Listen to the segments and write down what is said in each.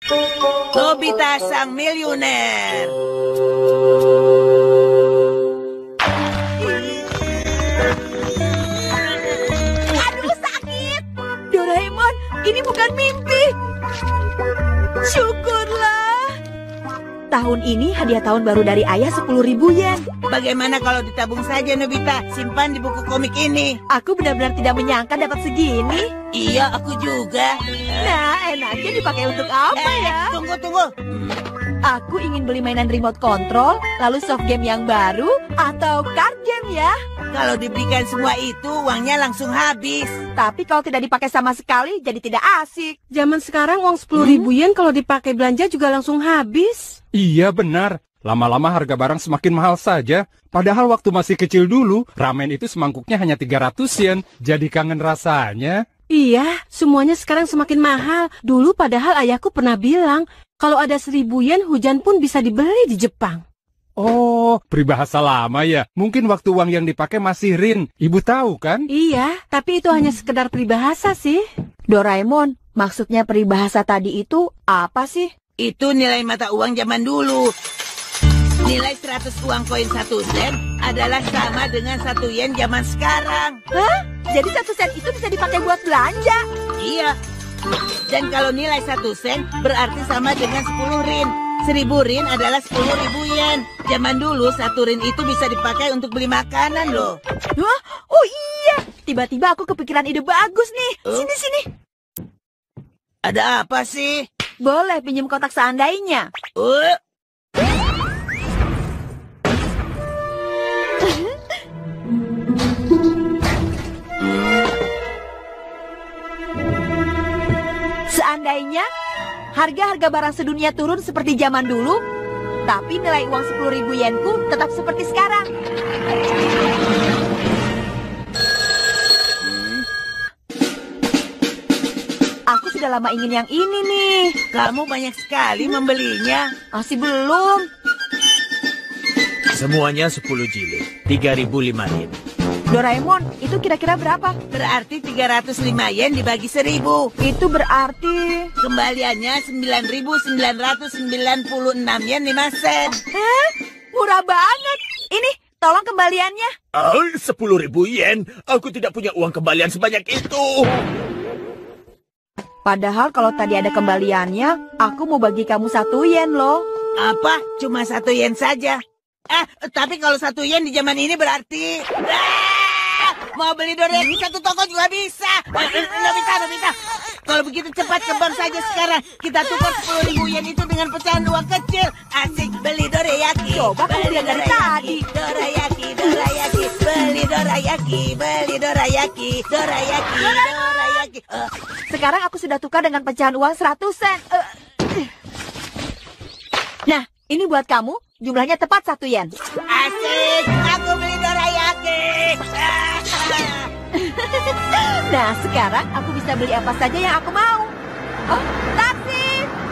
Nobita sang miliuner. Aduh, sakit. Doraemon, ini bukan mimpi. Syukurlah. Tahun ini hadiah tahun baru dari ayah 10.000 yen. Bagaimana kalau ditabung saja, Nobita? Simpan di buku komik ini. Aku benar-benar tidak menyangka dapat segini. Iya, aku juga. Nah, enaknya dipakai untuk apa ya? Tunggu. Aku ingin beli mainan remote control, lalu soft game yang baru, atau card game ya. Kalau diberikan semua itu, uangnya langsung habis. Tapi kalau tidak dipakai sama sekali, jadi tidak asik. Zaman sekarang uang 10.000 yen kalau dipakai belanja juga langsung habis. Iya benar, lama-lama harga barang semakin mahal saja. Padahal waktu masih kecil dulu, ramen itu semangkuknya hanya 300 yen. Jadi kangen rasanya. Iya, semuanya sekarang semakin mahal. Dulu padahal ayahku pernah bilang, kalau ada 1.000 yen hujan pun bisa dibeli di Jepang. Oh, peribahasa lama ya. Mungkin waktu uang yang dipakai masih rin. Ibu tahu kan? Iya, tapi itu hanya sekedar peribahasa sih. Doraemon, maksudnya peribahasa tadi itu apa sih? Itu nilai mata uang zaman dulu. Nilai 100 uang koin 1 sen adalah sama dengan 1 yen zaman sekarang. Hah? Jadi 1 sen itu bisa dipakai buat belanja? Iya. Dan kalau nilai 1 sen berarti sama dengan 10 rin. 1.000 rin adalah 10.000 yen. Zaman dulu 1 rin itu bisa dipakai untuk beli makanan loh. Hah? Oh iya, tiba-tiba aku kepikiran ide bagus nih. Sini. Ada apa sih? Boleh pinjam kotak seandainya. Seandainya harga-harga barang sedunia turun seperti zaman dulu, tapi nilai uang 10.000 yenku tetap seperti sekarang. Aku sudah lama ingin yang ini nih. Kamu banyak sekali membelinya. Masih belum. Semuanya 10 jilid, 3.005 yen. Doraemon, itu kira-kira berapa? Berarti 305 yen dibagi 1.000. Itu berarti... Kembaliannya 9.996 yen 5 sen. Hah? Murah banget. Ini, tolong kembaliannya. 10.000 yen. Aku tidak punya uang kembalian sebanyak itu. Padahal kalau tadi ada kembaliannya, aku mau bagi kamu 1 yen loh. Apa? Cuma 1 yen saja. Tapi kalau 1 yen di zaman ini berarti... Mau beli dorayaki 1 toko juga bisa. Nggak bisa. Kalau begitu cepat ke bank saja sekarang. Kita tukar 10.000 yen itu dengan pecahan uang kecil. Asik, beli dorayaki. Coba kamu lihat dari tadi. Dorayaki. Beli dorayaki. Sekarang aku sudah tukar dengan pecahan uang 100 sen. Nah, ini buat kamu. Jumlahnya tepat 1 yen. Asik, aku beli dorayaki. Nah, sekarang aku bisa beli apa saja yang aku mau. Oh, taksi!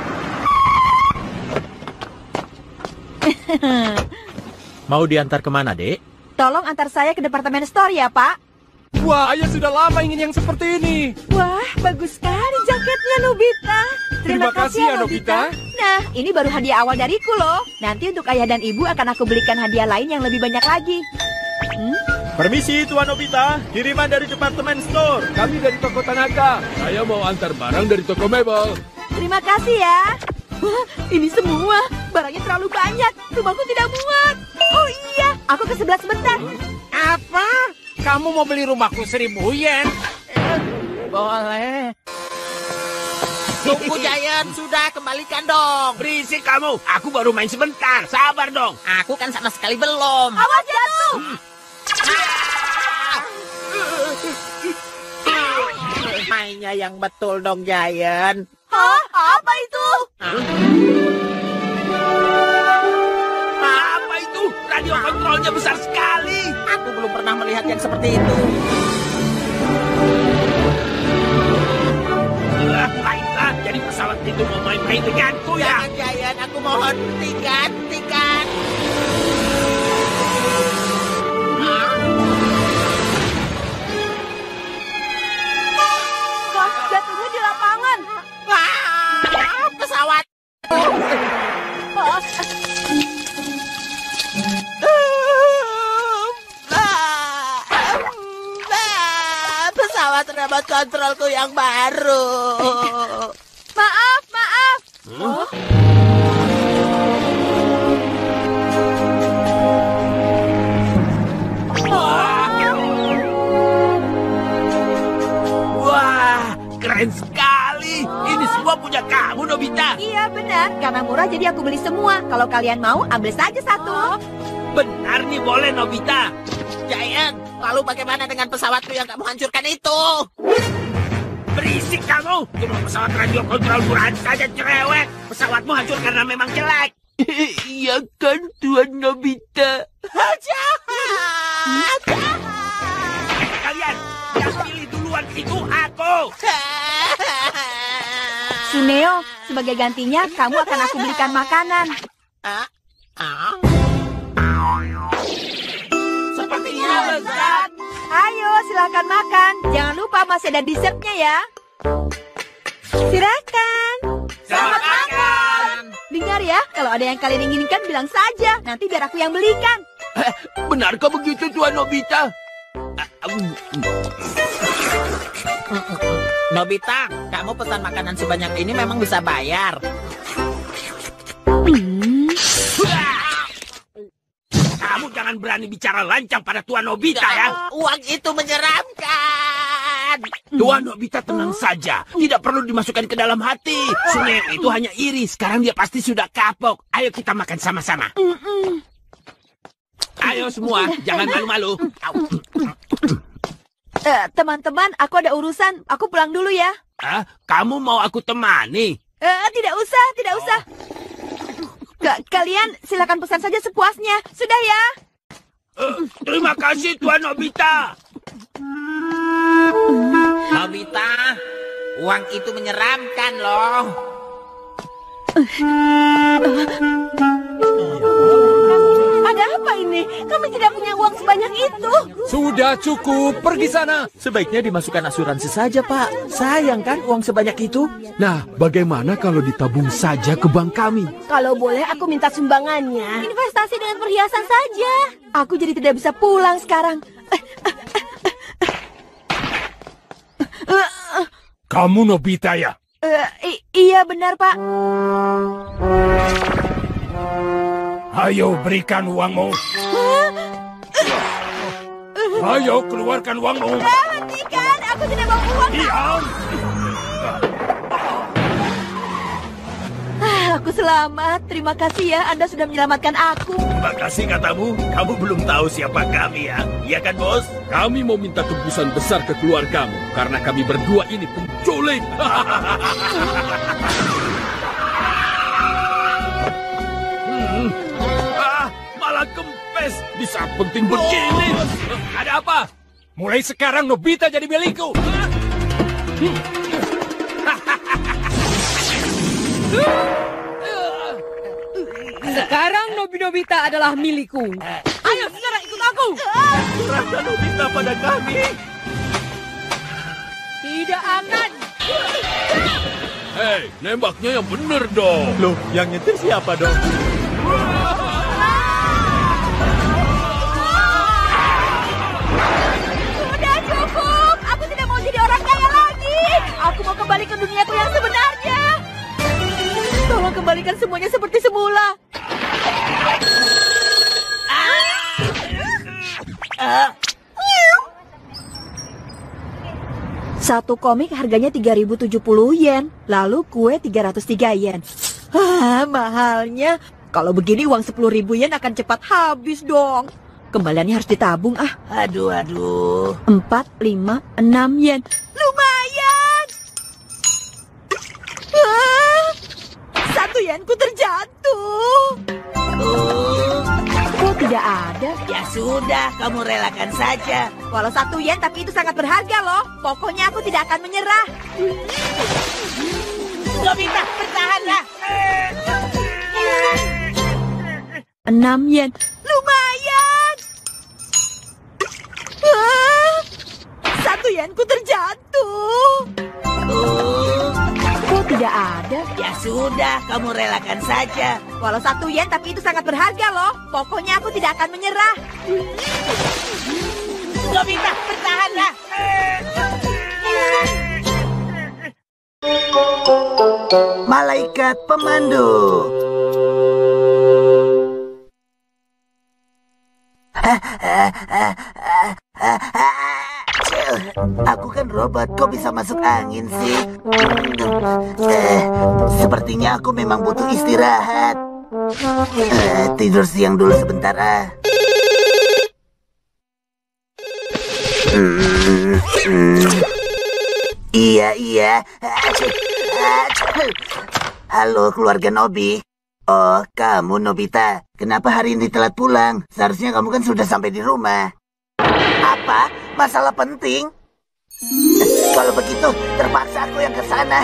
Mau diantar kemana, Dek? Tolong antar saya ke departemen store ya, Pak. Wah, ayah sudah lama ingin yang seperti ini. Wah, bagus sekali jaketnya, Nobita. Terima kasih ya, Nobita. Nah, ini baru hadiah awal dariku loh. Nanti untuk ayah dan ibu akan aku belikan hadiah lain yang lebih banyak lagi. Permisi, Tuan Nobita. Kiriman dari departemen store. Kami dari toko Tanaka. Saya mau antar barang dari toko mebel. Terima kasih ya. Wah, ini semua. Barangnya terlalu banyak. Rumahku tidak muat. Oh iya, aku ke sebelah sebentar. Apa? Kamu mau beli rumahku 1.000 yen? Boleh. Tunggu, Giant. Sudah, kembalikan dong. Berisik kamu. Aku baru main sebentar. Sabar dong. Aku kan sama sekali belum. Awas jatuh. Mainnya yang betul dong, Giant. Hah? Apa itu? Apa itu? Radio kontrolnya besar sekali. Aku belum pernah melihat yang seperti itu. Baiklah, jadi pesawat itu mau main-main denganku ya. Jangan, Giant. Aku mohon, hentikan. Jatuhnya di lapangan. Pesawat remote kontrolku yang baru. Maaf. Wah, keren sekali. Ini semua punya kamu, Nobita. Iya benar, karena murah jadi aku beli semua. Kalau kalian mau, ambil saja satu. Benar nih, boleh, Nobita. Giant, lalu bagaimana dengan pesawatku yang kamu hancurkan itu? Berisik kamu. Cuma pesawat radio kontrol murahan saja cerewet. Pesawatmu hancur karena memang jelek. Iya kan, Tuan Nobita. Jahat! Kalian, yang pilih duluan itu aku. Suneo, sebagai gantinya kamu akan aku belikan makanan. Sepertinya lezat. Ayo, silakan makan. Jangan lupa masih ada dessertnya ya. Silakan. Selamat makan. Dengar ya, kalau ada yang kalian inginkan bilang saja. Nanti biar aku yang belikan. Benarkah begitu, Tuan Nobita? Nobita, kamu pesan makanan sebanyak ini memang bisa bayar. Kamu jangan berani bicara lancang pada Tuan Nobita ya. Uang itu menyeramkan. Tuan Nobita tenang saja. Tidak perlu dimasukkan ke dalam hati. Suneo itu hanya iri. Sekarang dia pasti sudah kapok. Ayo kita makan sama-sama. Ayo semua, jangan malu-malu. Teman-teman, aku ada urusan. Aku pulang dulu ya. Kamu mau aku temani? Tidak usah. Kalian silakan pesan saja sepuasnya. Sudah ya. Terima kasih, Tuan Nobita. Nobita, uang itu menyeramkan loh. Ada apa ini? Kami tidak punya uang sebanyak itu. Sudah cukup, pergi sana. Sebaiknya dimasukkan asuransi saja, Pak. Sayang kan uang sebanyak itu? Nah, bagaimana kalau ditabung saja ke bank kami? Kalau boleh aku minta sumbangannya. Investasi dengan perhiasan saja. Aku jadi tidak bisa pulang sekarang. Kamu Nobita ya? Iya benar, Pak. Ayo berikan uangmu. Ayo keluarkan uangmu. Hentikan, aku tidak mau uang. Diam. Aku selamat. Terima kasih ya, Anda sudah menyelamatkan aku. Terima kasih katamu. Kamu belum tahu siapa kami ya. Iya kan, Bos? Kami mau minta tebusan besar ke keluargamu karena kami berdua ini penculik. Malah kempes di saat penting begini. Ada apa? Mulai sekarang Nobita jadi milikku. Sekarang Nobita adalah milikku. Ayo sekarang ikut aku. Serahkan Nobita pada kami. Tidak akan. Hei, nembaknya yang bener dong. Loh, yang nyetir siapa dong? Sudah cukup. Aku tidak mau jadi orang kaya lagi. Aku mau kembali ke duniaku yang sebenarnya. Tolong kembalikan semuanya seperti semula. Satu komik harganya 3.070 yen, lalu kue 303 yen. Mahalnya. Kalau begini uang 10.000 yen akan cepat habis dong. Kembaliannya harus ditabung Aduh. 4, 5, 6 yen. Lumayan. 1 yenku terjatuh. Kok tidak ada? Ya sudah, kamu relakan saja. Walau 1 yen, tapi itu sangat berharga loh. Pokoknya aku tidak akan menyerah. Nobita, bertahanlah. 6 yen. Lumayan. 1 yenku terjatuh. Kok tidak ada? Ya sudah, kamu relakan saja. Walau 1 yen, tapi itu sangat berharga loh. Pokoknya aku tidak akan menyerah. Nobita, bertahanlah. Malaikat pemandu. Aku kan robot, kok bisa masuk angin sih? Sepertinya aku memang butuh istirahat. Tidur siang dulu sebentar ah. Iya. Halo keluarga Nobi. Oh, kamu Nobita. Kenapa hari ini telat pulang? Seharusnya kamu kan sudah sampai di rumah. Apa? Masalah penting? Kalau begitu, terpaksa aku yang ke sana.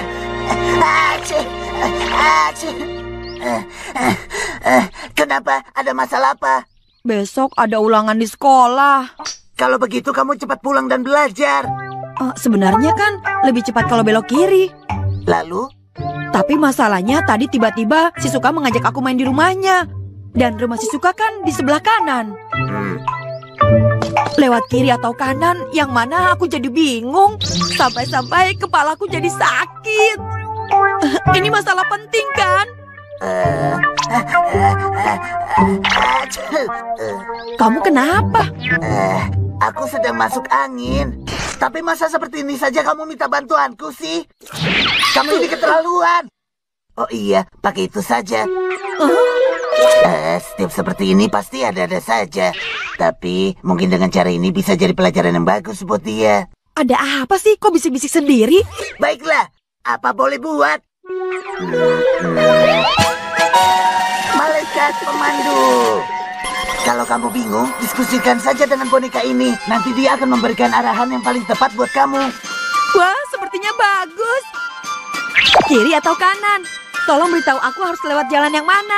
Kenapa? Ada masalah apa? Besok ada ulangan di sekolah. Kalau begitu, kamu cepat pulang dan belajar. Sebenarnya kan lebih cepat kalau belok kiri. Lalu? Tapi masalahnya tadi tiba-tiba si Suka mengajak aku main di rumahnya. Dan rumah si Suka kan di sebelah kanan. Lewat kiri atau kanan, yang mana aku jadi bingung. Sampai-sampai kepalaku jadi sakit. Ini masalah penting kan? Kamu kenapa? Aku sedang masuk angin. Tapi masa seperti ini saja kamu minta bantuanku sih? Kamu ini keterlaluan. Oh iya, pakai itu saja. Setiap seperti ini pasti ada-ada saja. Tapi mungkin dengan cara ini bisa jadi pelajaran yang bagus buat dia. Ada apa sih? Kok bisik-bisik sendiri? Baiklah, apa boleh buat? Malaikat pemandu. Kalau kamu bingung, diskusikan saja dengan boneka ini. Nanti dia akan memberikan arahan yang paling tepat buat kamu. Wah, sepertinya bagus. Kiri atau kanan? Tolong beritahu aku harus lewat jalan yang mana.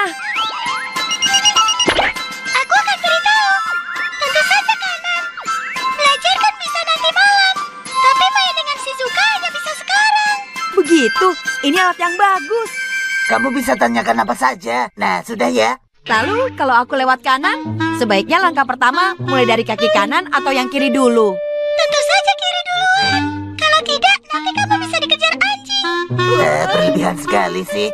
Aku akan beritahu. Tentu saja kanan. Belajar kan bisa nanti malam. Tapi main dengan Shizuka hanya bisa sekarang. Begitu, ini alat yang bagus. Kamu bisa tanyakan apa saja. Nah, sudah ya. Lalu, kalau aku lewat kanan, sebaiknya langkah pertama mulai dari kaki kanan atau yang kiri dulu? Tentu saja kiri duluan. Kalau tidak, nanti kamu bisa dikejar anjing. Berlebihan sekali sih.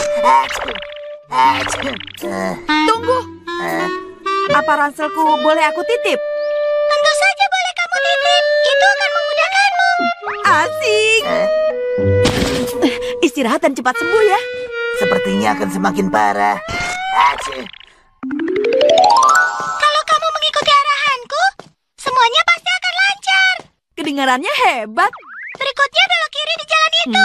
Tunggu. Apa ranselku boleh aku titip? Tentu saja boleh kamu titip. Itu akan memudahkanmu. Asik. Istirahat dan cepat sembuh ya. Sepertinya akan semakin parah. Kalau kamu mengikuti arahanku, semuanya pasti akan lancar. Kedengarannya hebat. Berikutnya belok kiri di jalan itu.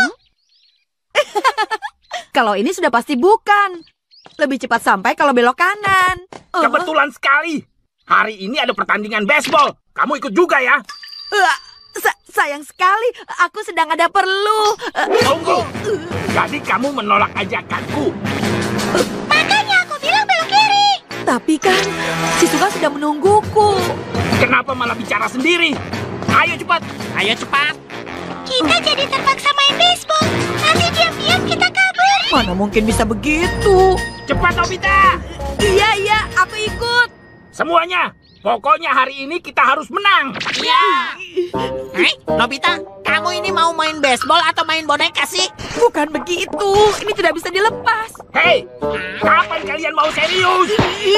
Kalau ini sudah pasti bukan. Lebih cepat sampai kalau belok kanan. Kebetulan sekali. Hari ini ada pertandingan baseball. Kamu ikut juga ya? Sayang sekali, aku sedang ada perlu. Tunggu. Jadi kamu menolak ajakanku? Makanya aku bilang belok kiri. Tapi kan, si Suka sudah menungguku. Kenapa malah bicara sendiri? Ayo cepat. Ayo cepat. Kita jadi terpaksa main baseball. Nanti diam-diam kita kabur. Mana mungkin bisa begitu? Cepat, Nobita. Iya, aku ikut. Semuanya. Pokoknya hari ini kita harus menang. Ya. Nobita, kamu ini mau main baseball atau main boneka sih? Bukan begitu. Ini tidak bisa dilepas. Hei, kapan kalian mau serius?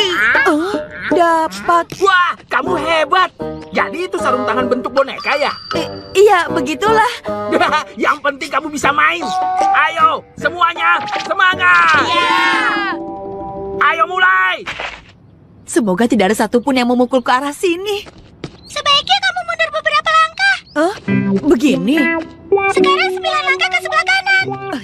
Dapat. Wah, kamu hebat. Jadi itu sarung tangan bentuk boneka ya? Iya, begitulah. Yang penting kamu bisa main. Ayo, semuanya semangat. Ayo mulai. Semoga tidak ada satupun yang memukul ke arah sini. Sebaiknya kamu mundur beberapa langkah. Begini. Sekarang 9 langkah ke sebelah kanan.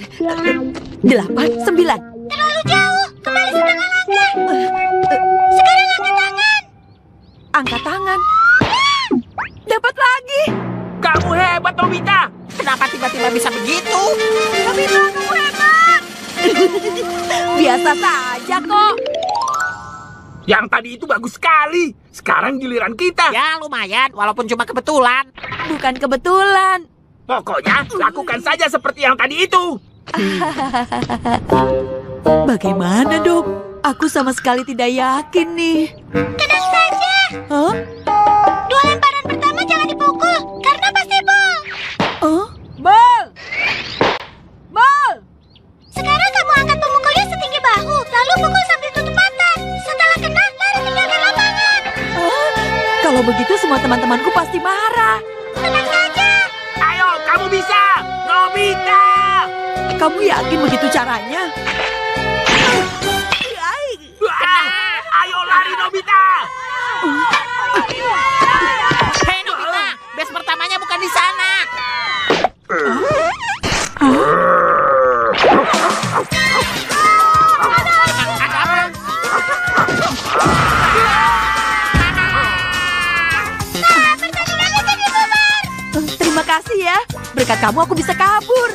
8, 9. Terlalu jauh. Kembali setengah langkah. Sekarang angkat tangan. Angkat tangan. Dapat lagi. Kamu hebat, Nobita. Kenapa tiba-tiba bisa begitu? Nobita, kamu hebat. Biasa saja kok. Yang tadi itu bagus sekali. Sekarang giliran kita. Ya, lumayan. Walaupun cuma kebetulan. Bukan kebetulan. Pokoknya lakukan saja seperti yang tadi itu. Bagaimana dong? Aku sama sekali tidak yakin nih. Tenang saja. Hah? 2 lemparan pertama jangan dipukul, karena pasti bol. dipukul sambil tutup mata. Setelah kena, lari tinggalkan lapangan. Kalau begitu semua teman-temanku pasti marah. Tenang saja. Ayo, kamu bisa! Nobita! Kamu yakin begitu caranya? Ayo lari, Nobita! Hei Nobita, base pertamanya bukan di sana. Ada apa? Terima kasih ya. Berkat kamu aku bisa kabur.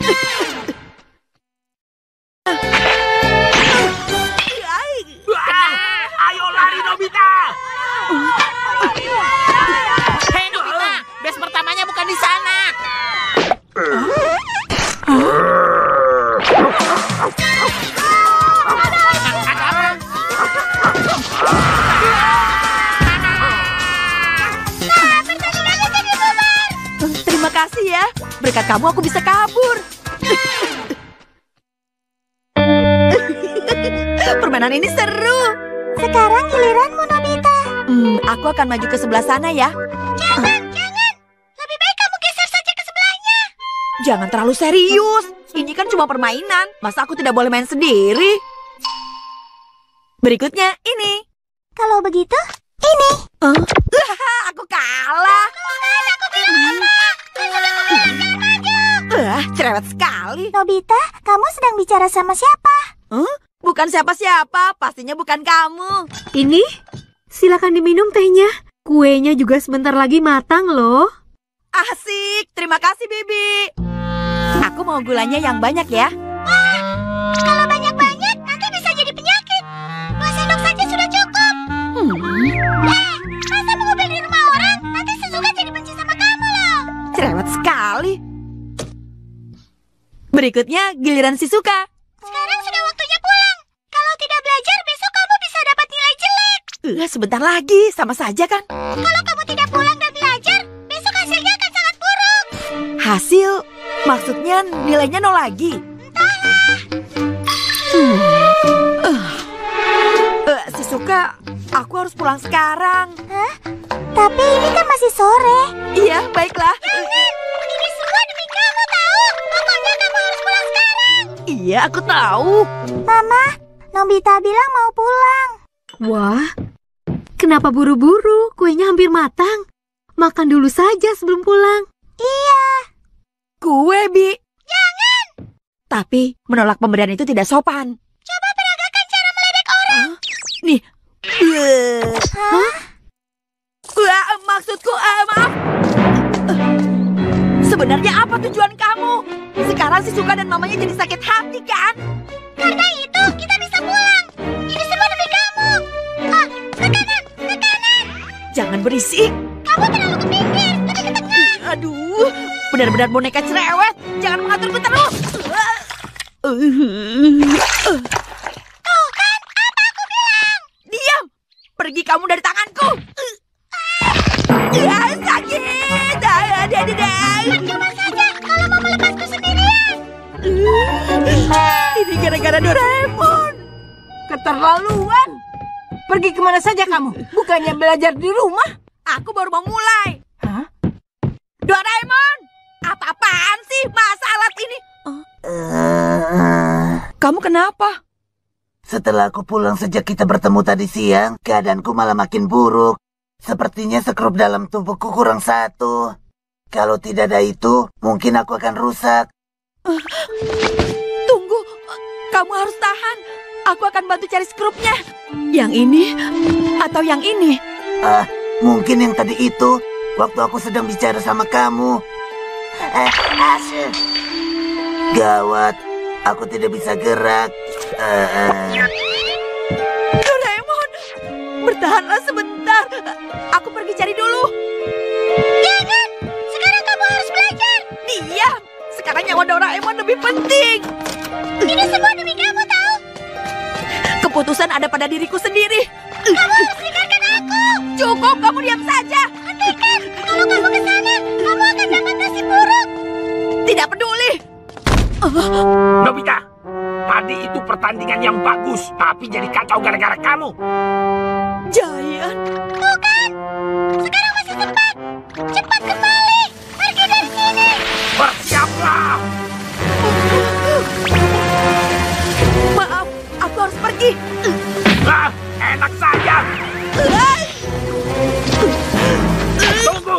Ayo lari, Nobita! Hei Nobita, base pertamanya bukan di sana. Ada apa? Terima kasih ya. Berkat kamu aku bisa kabur. Permainan ini seru. Sekarang giliranmu, Nobita. Aku akan maju ke sebelah sana ya. Jangan. Lebih baik kamu geser saja ke sebelahnya. Jangan terlalu serius. Ini kan cuma permainan. Masa aku tidak boleh main sendiri? Berikutnya ini. Kalau begitu, ini. Aku kalah. Aku bilang apa? Sudah kamu belajar maju. Cerewet sekali. Nobita, kamu sedang bicara sama siapa? Bukan siapa-siapa. Pastinya bukan kamu. Ini, silakan diminum tehnya. Kuenya juga sebentar lagi matang loh. Asik. Terima kasih, Bibi. Aku mau gulanya yang banyak ya. Kalau banyak-banyak, nanti bisa jadi penyakit. 2 sendok saja sudah cukup. Masa mengubah di rumah orang, nanti Shizuka jadi benci sama kamu loh. Cerewet sekali. Berikutnya giliran Shizuka. Sekarang sudah waktunya pulang. Kalau tidak belajar, besok kamu bisa dapat nilai jelek. Sebentar lagi, sama saja kan? Kalau kamu tidak pulang dan belajar, besok hasilnya akan sangat buruk. Hasil? Maksudnya nilainya 0 lagi? Shizuka, aku harus pulang sekarang. Hah? Tapi ini kan masih sore. Iya, baiklah. Jangan, ini semua demi kamu tahu. Pokoknya kamu harus pulang sekarang. Iya, aku tahu. Mama, Nobita bilang mau pulang. Wah, kenapa buru-buru? Kuenya hampir matang. Makan dulu saja sebelum pulang. Iya. Kue, Bi. Jangan. Tapi menolak pemberian itu tidak sopan. Coba peragakan cara meledek orang. Nih. Hah? Maksudku, maaf. Sebenarnya apa tujuan kamu? Sekarang Shizuka dan mamanya jadi sakit hati, kan? Karena itu, kita bisa pulang. Ini semua demi kamu. Ke kanan. Jangan berisik. Kamu terlalu ke pinggir, lebih ke tengah. Aduh, benar-benar boneka cerewet. Jangan mengaturku terus. Tuh kan, apa aku bilang? Diam. Pergi kamu dari tanganku. Sakit. Percuma saja kalau mau melepasku sendirian. Ini gara-gara Doraemon. Keterlaluan. Pergi kemana saja kamu? Bukannya belajar di rumah? Aku baru mau mulai. Hah? Doraemon, apa-apaan sih masa alat ini? Kamu kenapa? Setelah aku pulang sejak kita bertemu tadi siang, keadaanku malah makin buruk. Sepertinya sekrup dalam tubuhku kurang 1. Kalau tidak ada itu, mungkin aku akan rusak. Tunggu, kamu harus tahan. Aku akan bantu cari skrupnya. Yang ini atau yang ini? Mungkin yang tadi itu, waktu aku sedang bicara sama kamu. Gawat, aku tidak bisa gerak. Doraemon, bertahanlah sebentar. Aku pergi cari dulu. Jangan, sekarang kamu harus belajar. Diam, sekarang nyawa Doraemon lebih penting. Ini semua demi kamu tahu. Keputusan ada pada diriku sendiri. Kamu harus dengarkan aku. Cukup, kamu diam saja. Hentikan, kalau kamu ke sana, kamu akan dapat nasib buruk. Tidak peduli. Nobita, Tadi itu pertandingan yang bagus, tapi jadi kacau gara-gara kamu. Giant. Tuh kan, sekarang masih sempat. Cepat kembali, pergi dari sini. Bersiaplah. Maaf, aku harus pergi. Ah, enak saja. Tunggu.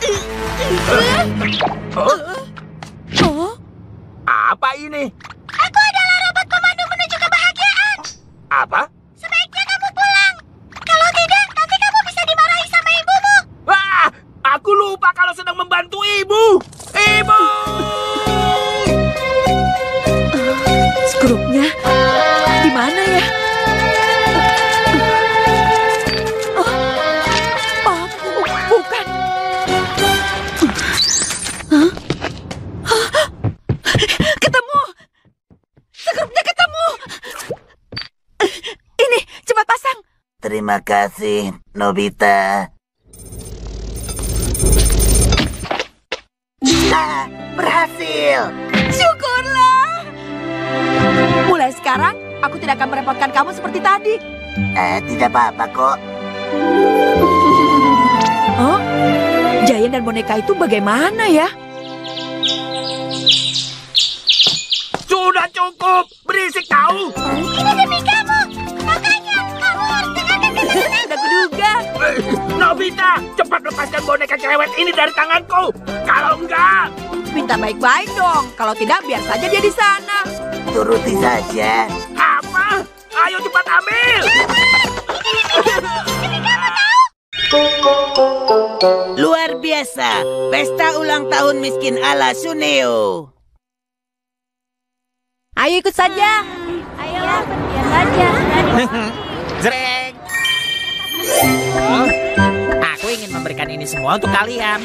Oh, Apa ini? Aku adalah robot komando menuju kebahagiaan. Apa? Sebaiknya kamu pulang. Kalau tidak, nanti kamu bisa dimarahi sama ibumu. Wah, aku lupa kalau sedang membantu ibu. Ibu! skrupnya di mana ya? Bukan. Ketemu. Skrupnya ketemu. Ini, cepat pasang. Terima kasih, Nobita. Ah, berhasil. Syukurlah. Mulai sekarang, aku tidak akan merepotkan kamu seperti tadi. Tidak apa-apa kok. Oh, Giant dan boneka itu bagaimana ya? Sudah cukup, berisik kau. Ini demi kamu. Makanya kamu harus dengarkan kata Sudah kuduga. Nobita, cepat lepaskan boneka cerewet ini dari tanganku. Kalau enggak, Minta baik-baik dong. Kalau tidak, biar saja dia di sana. Turuti saja. apa? Ayo cepat ambil. Luar biasa, pesta ulang tahun miskin ala Suneo. Ayo ikut saja. Ayo, biar saja. Jreng. Aku ingin memberikan ini semua untuk kalian.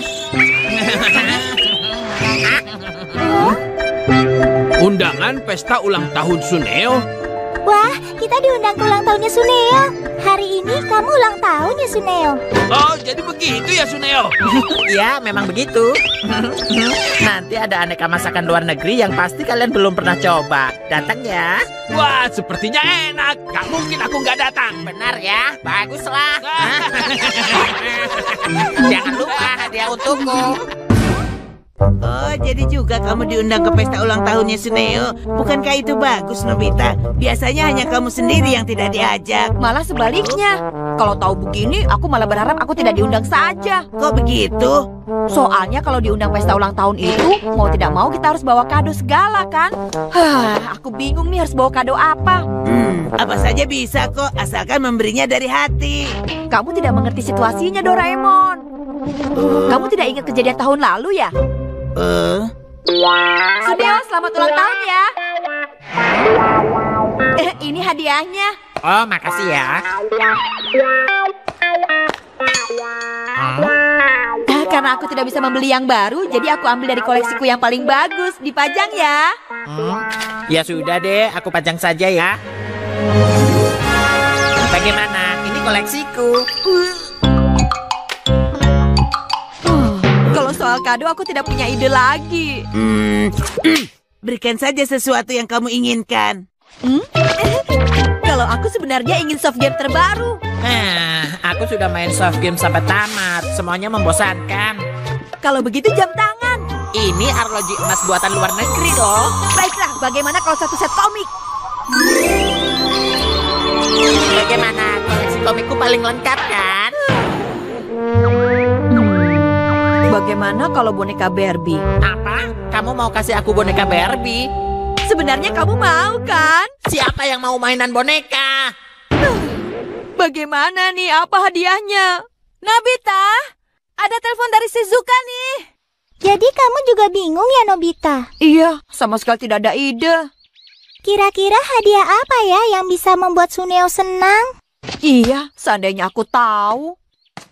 Undangan pesta ulang tahun Suneo? Wah, kita diundang ke ulang tahunnya Suneo. Hari ini kamu ulang tahun ya, Suneo. Oh, jadi begitu ya Suneo? Ya, memang begitu. Nanti ada aneka masakan luar negeri yang pasti kalian belum pernah coba. Datang ya. Wah, sepertinya enak. Gak mungkin aku nggak datang. Benar ya, baguslah. Jangan lupa hadiah untukku. Oh, jadi juga kamu diundang ke pesta ulang tahunnya Suneo. Bukankah itu bagus, Nobita? Biasanya hanya kamu sendiri yang tidak diajak. Malah sebaliknya. Kalau tahu begini, aku malah berharap aku tidak diundang saja. Kok begitu? Soalnya kalau diundang pesta ulang tahun itu, mau tidak mau kita harus bawa kado segala kan? Aku bingung nih harus bawa kado apa. Apa saja bisa kok, asalkan memberinya dari hati. Kamu tidak mengerti situasinya, Doraemon. Kamu tidak ingat kejadian tahun lalu ya? Suneo, selamat ulang tahun ya. Ini hadiahnya. Oh, makasih ya. Karena aku tidak bisa membeli yang baru, jadi aku ambil dari koleksiku yang paling bagus. Dipajang ya. Ya sudah deh, aku pajang saja ya. Bagaimana? Ini koleksiku. Kalau soal kado aku tidak punya ide lagi. Berikan saja sesuatu yang kamu inginkan. Kalau aku sebenarnya ingin soft game terbaru. Aku sudah main soft game sampai tamat. Semuanya membosankan. Kalau begitu jam tangan. Ini arloji emas buatan luar negeri dong. Baiklah, bagaimana kalau satu set komik? Bagaimana? Koleksi komikku paling lengkap kan? Bagaimana kalau boneka Barbie? Apa? Kamu mau kasih aku boneka Barbie? Sebenarnya kamu mau kan? Siapa yang mau mainan boneka? Bagaimana nih? Apa hadiahnya? Nobita, ada telepon dari Shizuka nih. Jadi kamu juga bingung ya, Nobita? Iya, sama sekali tidak ada ide. Kira-kira hadiah apa ya yang bisa membuat Suneo senang? Iya, seandainya aku tahu.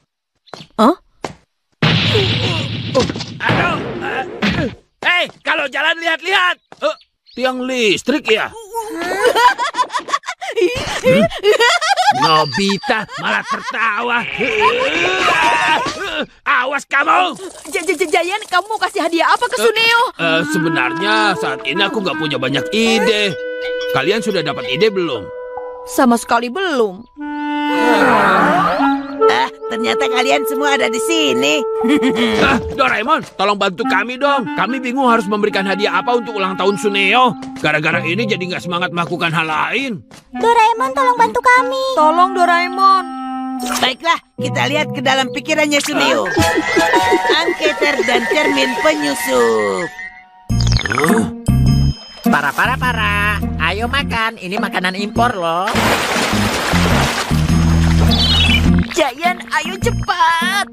Aduh. Hei, kalau jalan lihat-lihat. Tiang listrik ya? Nobita malah tertawa. Awas kamu. Giant, kamu mau kasih hadiah apa ke Suneo? Sebenarnya saat ini aku nggak punya banyak ide. Kalian sudah dapat ide belum? Sama sekali belum. Ternyata kalian semua ada di sini. Doraemon, tolong bantu kami dong. Kami bingung harus memberikan hadiah apa untuk ulang tahun Suneo. Gara-gara ini jadi nggak semangat melakukan hal lain. Doraemon, tolong bantu kami. Tolong Doraemon. Baiklah, kita lihat ke dalam pikirannya Suneo. Angketer dan cermin penyusup. Para. Ayo makan, ini makanan impor loh. Giant, ayo cepat.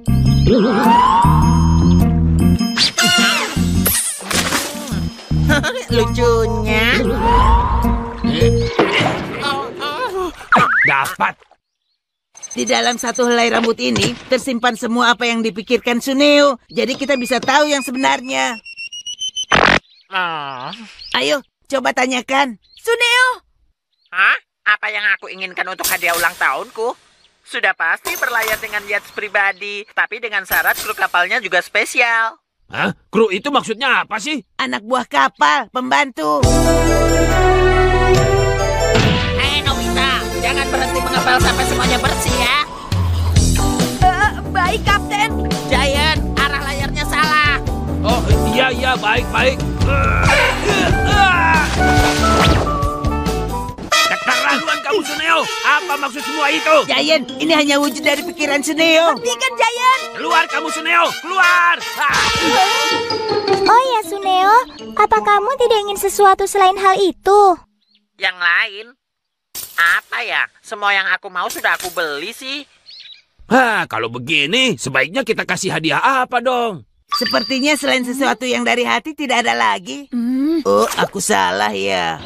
Lucunya. Dapat. Di dalam satu helai rambut ini tersimpan semua apa yang dipikirkan Suneo. Jadi kita bisa tahu yang sebenarnya. Ayo, coba tanyakan. Suneo. Hah? Apa yang aku inginkan untuk hadiah ulang tahunku? Sudah pasti berlayar dengan yacht pribadi, tapi dengan syarat kru kapalnya juga spesial. Hah? Kru itu maksudnya apa sih? Anak buah kapal, pembantu. Nobita, jangan berhenti mengepel sampai semuanya bersih ya. Baik, Kapten. Giant, arah layarnya salah. Oh, iya, baik. Keterlaluan kamu, Suneo. Apa maksud semua itu? Giant, ini hanya wujud dari pikiran Suneo. Hentikan, Giant. Keluar kamu, Suneo. Keluar. Oh ya, Suneo, apa kamu tidak ingin sesuatu selain hal itu? Yang lain? Apa ya? Semua yang aku mau sudah aku beli sih. Kalau begini, sebaiknya kita kasih hadiah apa dong? Sepertinya selain sesuatu yang dari hati tidak ada lagi. Oh, aku salah ya.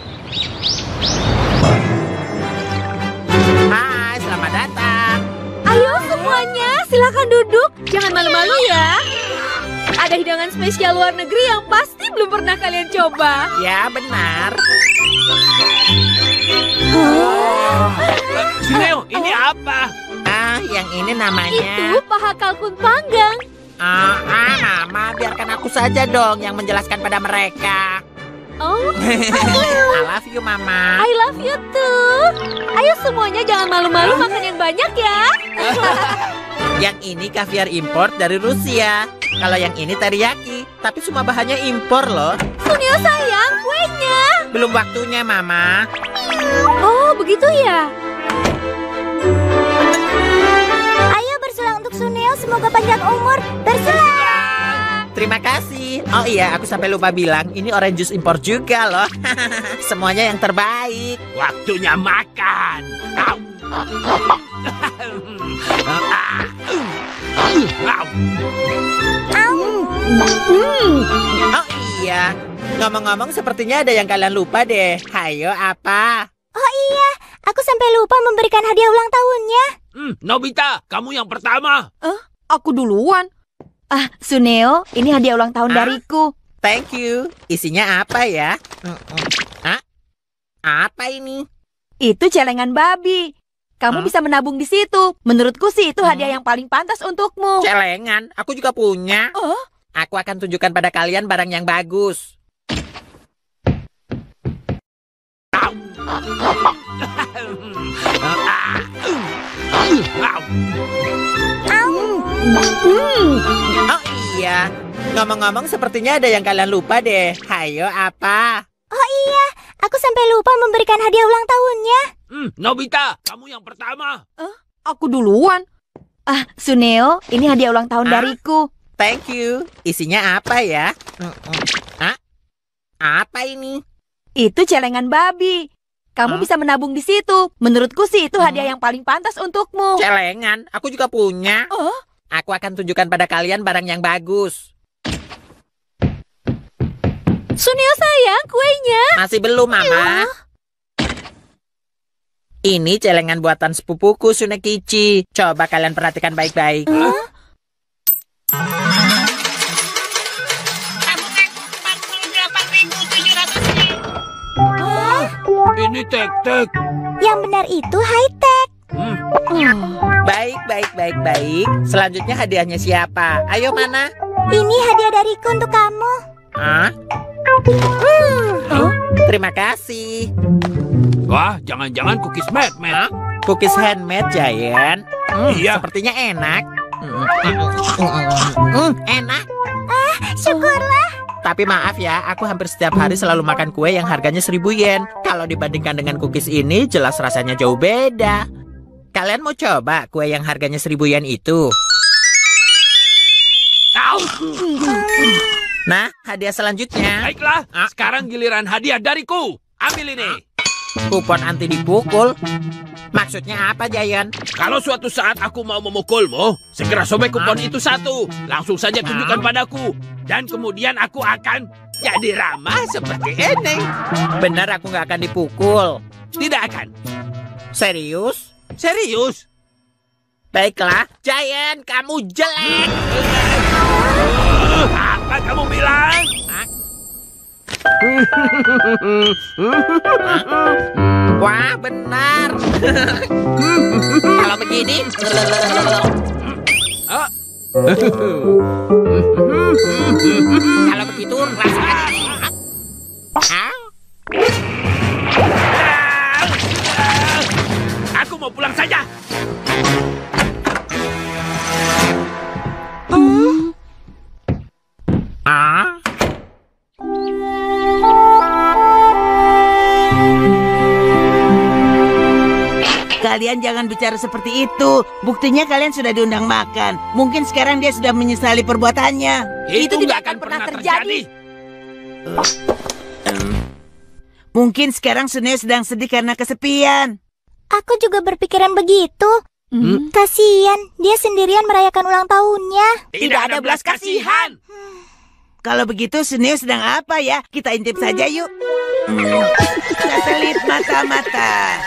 Hai, selamat datang. Ayo semuanya, silakan duduk. Jangan malu-malu ya. Ada hidangan spesial luar negeri yang pasti belum pernah kalian coba. Ya, benar. Suneo, ini apa? Yang ini namanya... Itu paha kalkun panggang. Mama, biarkan aku saja dong yang menjelaskan pada mereka. Oh, I love you, Mama. I love you too. Ayo semuanya jangan malu-malu makan yang banyak ya. Yang ini kaviar impor dari Rusia. Kalau yang ini teriyaki, tapi semua bahannya impor loh. Suneo sayang, kuenya. Belum waktunya, Mama. Oh, begitu ya. Ayo bersulang untuk Suneo, semoga panjang umur. Bersulang. Terima kasih. Oh iya, aku sampai lupa bilang, ini orange juice impor juga loh. Semuanya yang terbaik. Waktunya makan. Oh iya, ngomong-ngomong sepertinya ada yang kalian lupa deh. Hayo, apa? Oh iya, aku sampai lupa memberikan hadiah ulang tahunnya. Nobita, kamu yang pertama. Aku duluan. Suneo, ini hadiah ulang tahun dariku. Thank you. Isinya apa ya? Apa ini? Itu celengan babi. Kamu bisa menabung di situ. Menurutku sih itu hadiah yang paling pantas untukmu. Celengan? Aku juga punya. Aku akan tunjukkan pada kalian barang yang bagus. Oh iya, ngomong-ngomong sepertinya ada yang kalian lupa deh. Hayo, apa? Oh iya, aku sampai lupa memberikan hadiah ulang tahunnya. Nobita, kamu yang pertama. Aku duluan. Suneo, ini hadiah ulang tahun dariku. Thank you. Isinya apa ya? Apa ini? Itu celengan babi. Kamu bisa menabung di situ. Menurutku sih itu hadiah yang paling pantas untukmu. Celengan? Aku juga punya. Aku akan tunjukkan pada kalian barang yang bagus. Suneo sayang, kuenya. Masih belum, Mama. Ini celengan buatan sepupuku, Sunekichi. Coba kalian perhatikan baik-baik. Ini tek-tek. Yang benar itu high-tech. Baik. Selanjutnya hadiahnya siapa? Ayo, mana? Ini hadiah dariku untuk kamu. Terima kasih. Wah, jangan-jangan cookies Met. Cookies handmade, Giant. Iya. Sepertinya enak. Enak. Syukurlah. Tapi maaf ya, aku hampir setiap hari selalu makan kue yang harganya 1.000 yen. Kalau dibandingkan dengan cookies ini, jelas rasanya jauh beda. Kalian mau coba kue yang harganya 1.000 yen itu? Nah, hadiah selanjutnya. Baiklah, sekarang giliran hadiah dariku. Ambil ini. Kupon anti dipukul. Maksudnya apa, Giant? Kalau suatu saat aku mau memukulmu, segera sobek kupon itu satu. Langsung saja tunjukkan padaku. Dan kemudian aku akan jadi ramah seperti ini. Benar aku nggak akan dipukul. Tidak akan. Serius? Serius? Baiklah, Giant, kamu jelek. Apa kamu bilang? Wah, benar. Kalau begini. Kalau begitu rasanya. Aku mau pulang saja. Kalian jangan bicara seperti itu. Buktinya kalian sudah diundang makan. Mungkin sekarang dia sudah menyesali perbuatannya. Itu tidak akan pernah terjadi. Mungkin sekarang Suneo sedang sedih karena kesepian. Aku juga berpikiran begitu. Kasian, dia sendirian merayakan ulang tahunnya. Tidak ada belas kasihan. Kalau begitu Suneo sedang apa ya? Kita intip saja yuk. Satelit mata-mata.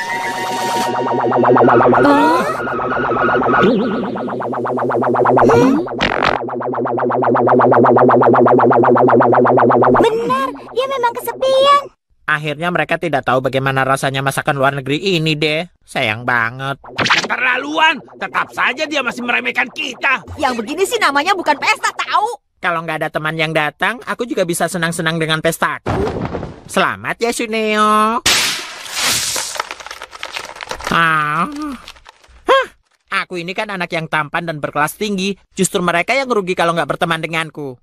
Benar, dia memang kesepian. Akhirnya mereka tidak tahu bagaimana rasanya masakan luar negeri ini deh. Sayang banget. Keterlaluan. Tetap saja dia masih meremehkan kita. Yang begini sih namanya bukan pesta, tahu? Kalau nggak ada teman yang datang, aku juga bisa senang-senang dengan pestaku. Selamat ya, Suneo. Aku ini kan anak yang tampan dan berkelas tinggi. Justru mereka yang rugi kalau nggak berteman denganku.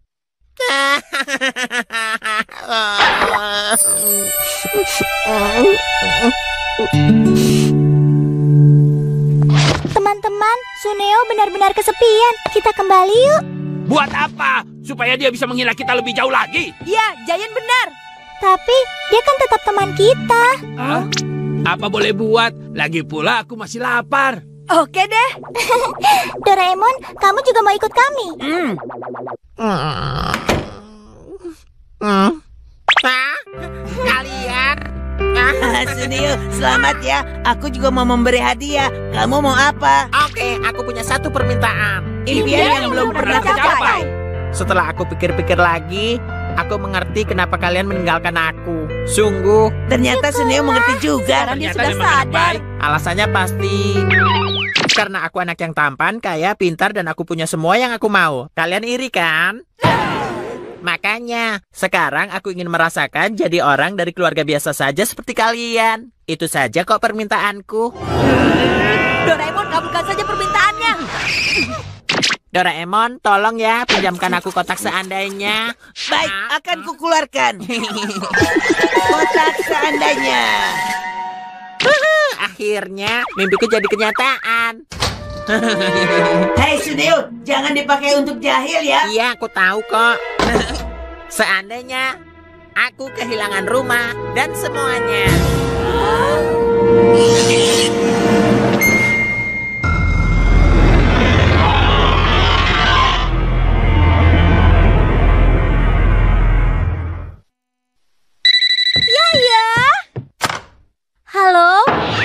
Teman-teman, Suneo benar-benar kesepian. Kita kembali yuk. Buat apa? Supaya dia bisa menghina kita lebih jauh lagi? Iya, Giant benar. Tapi dia kan tetap teman kita. Apa boleh buat? Lagi pula aku masih lapar. Oke deh. Doraemon, kamu juga mau ikut kami? Kalian? Suneo, selamat ya. Aku juga mau memberi hadiah. Kamu mau apa? Oke, aku punya satu permintaan. Impian yang belum pernah tercapai. Setelah aku pikir-pikir lagi, aku mengerti kenapa kalian meninggalkan aku. Sungguh. Ternyata Suneo mengerti juga. Sekarang dia sudah sadar. Alasannya pasti karena aku anak yang tampan, kaya, pintar, dan aku punya semua yang aku mau. Kalian iri kan? Makanya, sekarang aku ingin merasakan jadi orang dari keluarga biasa saja seperti kalian. Itu saja kok permintaanku. Doraemon, kabulkan saja permintaannya. Doraemon, tolong ya, pinjamkan aku kotak seandainya. Baik, akan kukeluarkan. Kotak seandainya. Akhirnya, mimpiku jadi kenyataan. Hei Suneo, jangan dipakai untuk jahil ya. Iya, aku tahu kok. Seandainya aku kehilangan rumah dan semuanya. Halo?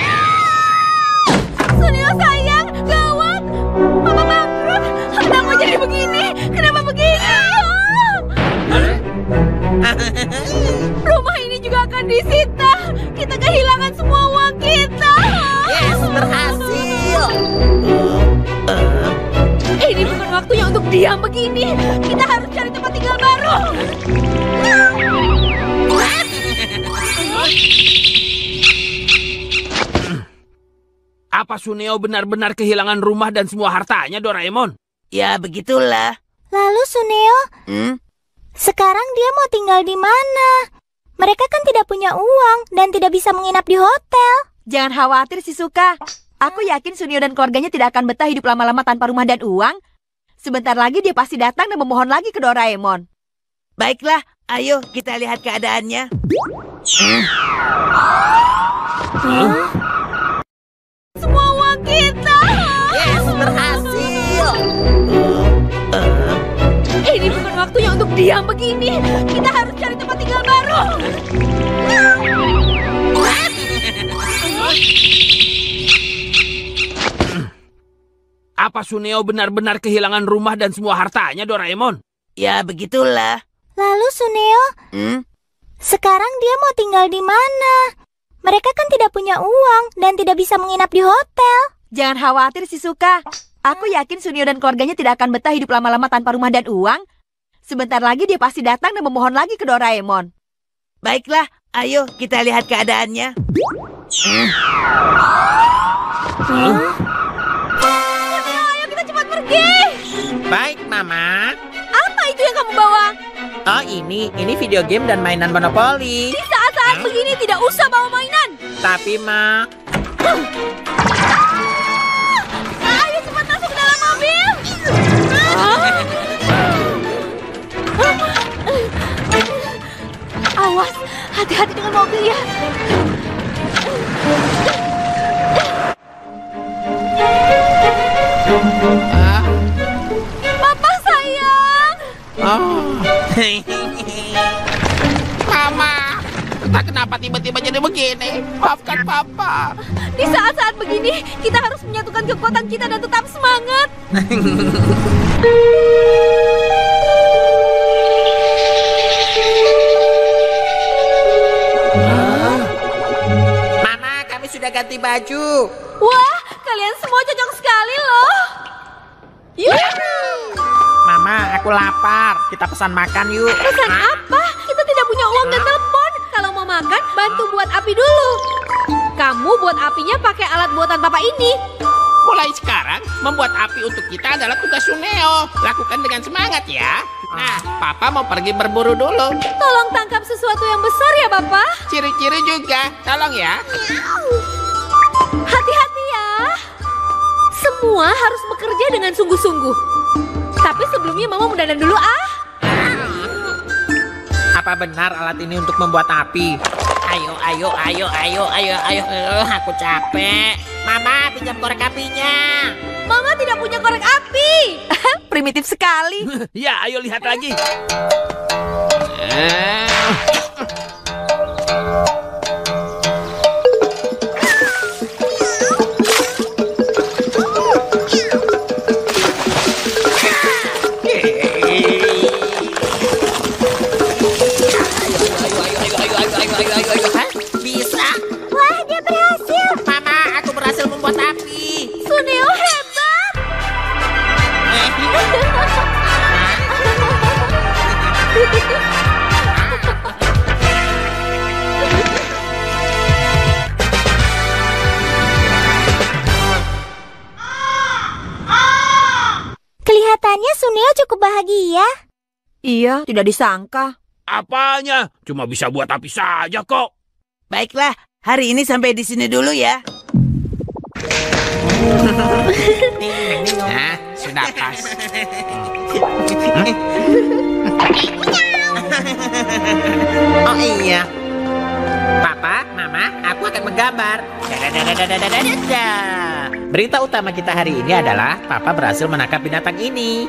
Suneo sayang, gawat. Mama bangkrut. Kenapa jadi begini? Kenapa begini? Rumah ini juga akan disita. Kita kehilangan semua uang kita. Yes, berhasil. Ini bukan waktunya untuk diam begini. Kita harus cari tempat tinggal baru. Apa Suneo benar-benar kehilangan rumah dan semua hartanya, Doraemon? Ya, begitulah. Lalu Suneo, sekarang dia mau tinggal di mana? Mereka kan tidak punya uang dan tidak bisa menginap di hotel. Jangan khawatir, Shizuka. Aku yakin Suneo dan keluarganya tidak akan betah hidup lama-lama tanpa rumah dan uang. Sebentar lagi dia pasti datang dan memohon lagi ke Doraemon. Baiklah, ayo kita lihat keadaannya. Semua uang kita. Yes, berhasil. Ini bukan waktunya untuk diam begini. Kita harus cari tempat tinggal baru. Apa Suneo benar-benar kehilangan rumah dan semua hartanya, Doraemon? Ya, begitulah. Lalu Suneo, sekarang dia mau tinggal di mana? Mereka kan tidak punya uang dan tidak bisa menginap di hotel. Jangan khawatir, Shizuka. Aku yakin Suneo dan keluarganya tidak akan betah hidup lama-lama tanpa rumah dan uang. Sebentar lagi dia pasti datang dan memohon lagi ke Doraemon. Baiklah, ayo kita lihat keadaannya. Ayo kita cepat pergi. Baik, Mama. Apa itu yang kamu bawa? Oh, ini video game dan mainan monopoli. Di saat-saat begini tidak usah bawa mainan. Tapi, Ma, Ayo cepat masuk ke dalam mobil. Awas, hati-hati dengan mobil ya. Papa sayang. Mama, entah kenapa tiba-tiba jadi begini. Maafkan Papa. Di saat-saat begini, kita harus menyatukan kekuatan kita dan tetap semangat. Mama, kami sudah ganti baju. Wah, kalian semua cocok sekali loh. Mama, aku lapar. Kita pesan makan yuk. Pesan apa? Kita tidak punya uang dan telepon. Kalau mau makan, bantu buat api dulu. Kamu buat apinya pakai alat buatan papa ini. Mulai sekarang, membuat api untuk kita adalah tugas Suneo. Lakukan dengan semangat ya. Nah, Papa mau pergi berburu dulu. Tolong tangkap sesuatu yang besar ya, Bapak. Ciri-ciri juga. Tolong ya. Hati-hati ya. Semua harus bekerja dengan sungguh-sungguh. Tapi sebelumnya Mama mau dandan dulu ah. Apa benar alat ini untuk membuat api? Ayo. Aku capek. Mama, pinjam korek apinya. Mama tidak punya korek api. Primitif sekali. Ya, ayo lihat lagi. Bisa. Wah, dia berhasil. Mama, aku berhasil membuat api. Suneo hebat. Kelihatannya Suneo cukup bahagia. Iya, tidak disangka. Apanya? Cuma bisa buat api saja kok. Baiklah, hari ini sampai di sini dulu ya. Nah, sudah pas. Oh iya. Papa, Mama, aku akan menggambar. Berita utama kita hari ini adalah Papa berhasil menangkap binatang ini.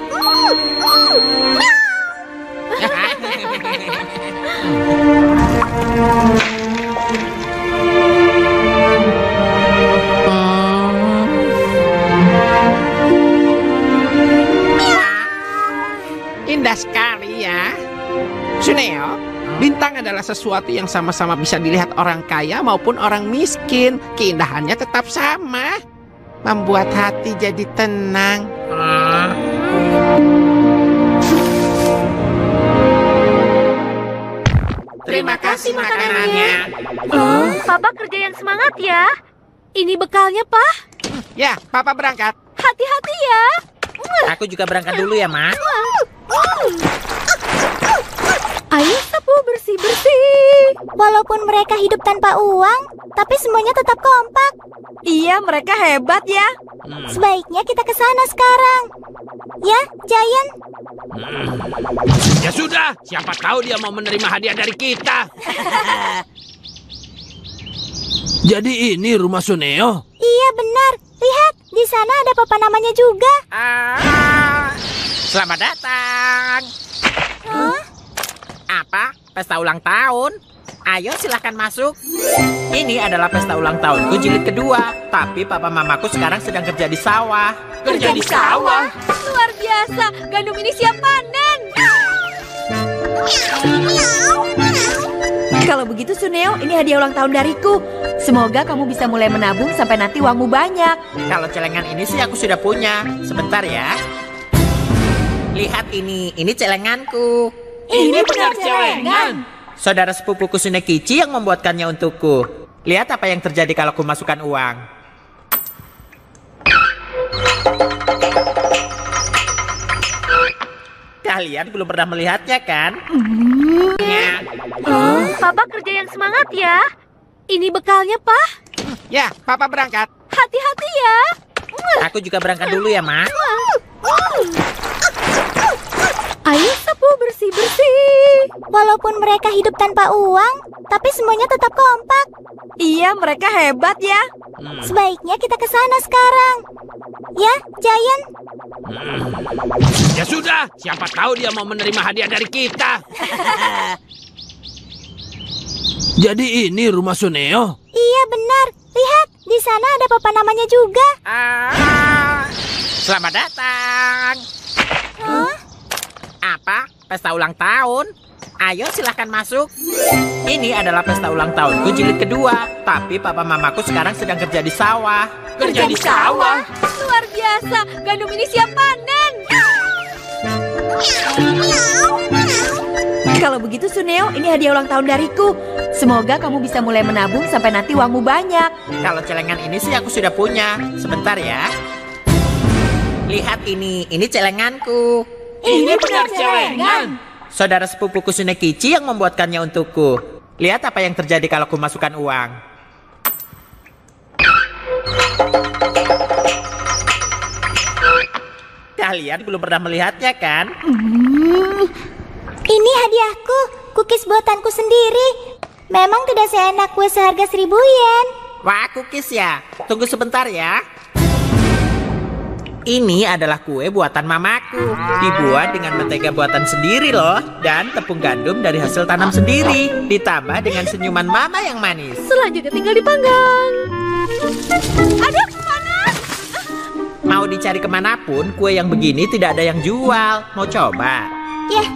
Indah sekali ya. Suneo, bintang adalah sesuatu yang sama-sama bisa dilihat orang kaya maupun orang miskin. Keindahannya tetap sama. Membuat hati jadi tenang. Terima kasih makanannya. Papa kerja yang semangat ya. Ini bekalnya, Pak. Ya, Papa berangkat. Hati-hati ya. Aku juga berangkat dulu ya, Ma. Ayo sapu bersih-bersih. Walaupun mereka hidup tanpa uang, tapi semuanya tetap kompak. Iya, mereka hebat ya. Sebaiknya kita ke sana sekarang. Ya, Giant. Ya sudah, siapa tahu dia mau menerima hadiah dari kita. Jadi ini rumah Suneo? Iya benar. Lihat, di sana ada papa namanya juga. Selamat datang. Apa? Pesta ulang tahun? Ayo silahkan masuk. Ini adalah pesta ulang tahunku jilid kedua. Tapi papa mamaku sekarang sedang kerja di sawah. Kerja di sawah? Luar biasa, gandum ini siap panen. Kalau begitu Suneo, ini hadiah ulang tahun dariku. Semoga kamu bisa mulai menabung sampai nanti uangmu banyak. Kalau celengan ini sih aku sudah punya. Sebentar ya. Lihat ini celenganku. Ini benar celengan. Saudara sepupuku Sunekichi yang membuatkannya untukku. Lihat apa yang terjadi kalau ku masukkan uang. Kalian belum pernah melihatnya kan? Papa kerja yang semangat ya. Ini bekalnya, Pak. Ya, Papa berangkat. Hati-hati ya. Aku juga berangkat dulu ya, Ma. Ayo sapu bersih-bersih. Walaupun mereka hidup tanpa uang, tapi semuanya tetap kompak. Iya, mereka hebat ya. Sebaiknya kita ke sana sekarang. Ya, Giant. Ya sudah, siapa tahu dia mau menerima hadiah dari kita. Jadi ini rumah Suneo? Iya benar. Lihat, di sana ada papa namanya juga. Selamat datang. Apa? Pesta ulang tahun? Ayo silahkan masuk. Ini adalah pesta ulang tahunku jilid kedua. Tapi papa mamaku sekarang sedang kerja di sawah. Kerja di sawah? Luar biasa, gandum ini siap panen. Kalau begitu Suneo, ini hadiah ulang tahun dariku. Semoga kamu bisa mulai menabung sampai nanti uangmu banyak. Kalau celengan ini sih aku sudah punya. Sebentar ya. Lihat ini celenganku. Ini benar celengan. Saudara sepupuku Sunekichi yang membuatkannya untukku. Lihat apa yang terjadi kalau ku masukkan uang. Kalian belum pernah melihatnya kan? Ini hadiahku, cookies buatanku sendiri. Memang tidak seenak kue seharga 1.000 yen. Wah, cookies ya? Tunggu sebentar ya. Ini adalah kue buatan mamaku. Dibuat dengan mentega buatan sendiri loh. Dan tepung gandum dari hasil tanam sendiri. Ditambah dengan senyuman mama yang manis. Selanjutnya tinggal dipanggang. Aduh, panas! Mau dicari kemanapun, kue yang begini tidak ada yang jual. Mau coba? Ya.